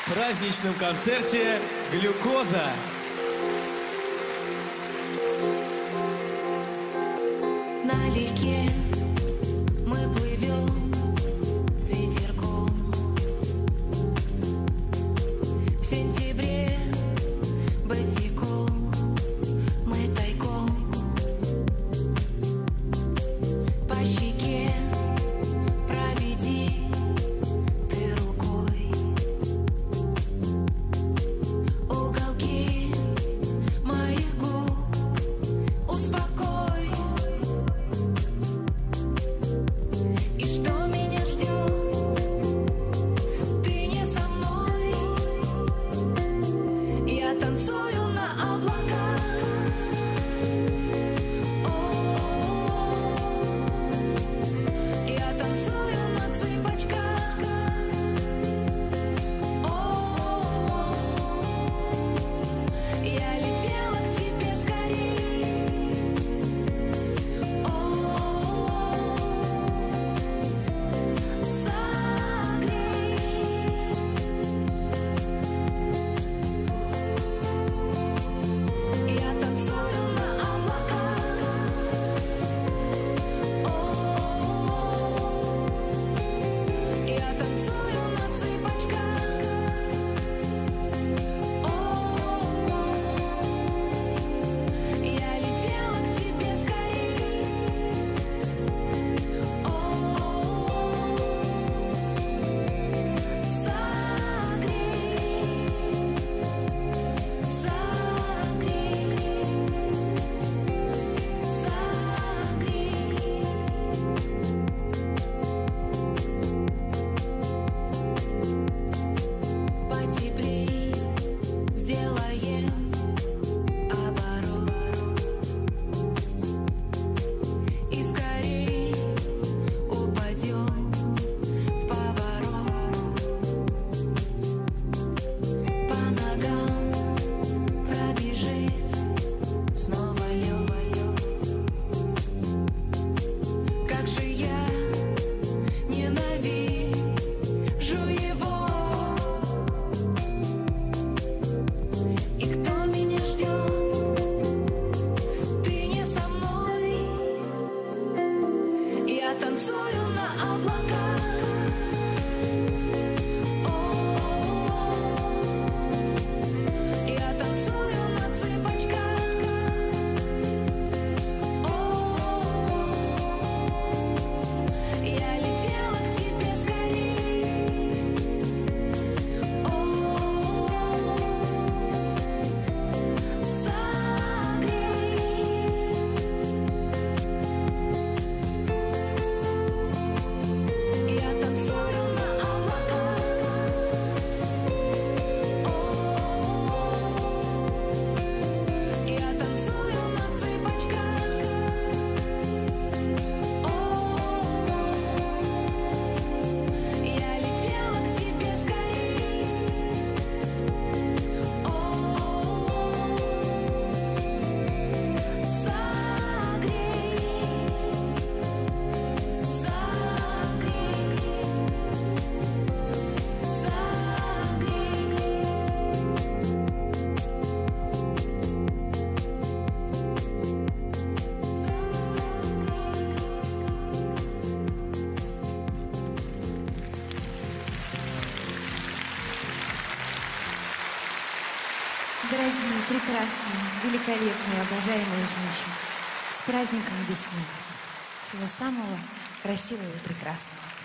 праздничном концерте «Глюкоза». Налегке мы плывем с ветерком. В сентябре босиком мы тайком по щеке проведи ты рукой. Уголки моих губ успокой. И что меня ждет? Ты не со мной. Я танцую на облаках. Я танцую на цыпочках. Я летела к тебе скорей. Я танцую на облаках. Я танцую на цыпочках. Я летела к тебе скорей. Потеплей сделаем оборот. И скорей упадем в поворот. По ногам пробежит снова лед. Как же я ненавижу его. И кто меня ждет? Ты не со мной. Я танцую на облаках. Я танцую на цыпочках. Я летела к тебе скорей. Я танцую на облаках. Я танцую на цыпочках. Я летела к тебе скорей. Дорогие, прекрасные, великолепные, обожаемые женщины, с праздником весны вас! Всего самого красивого и прекрасного!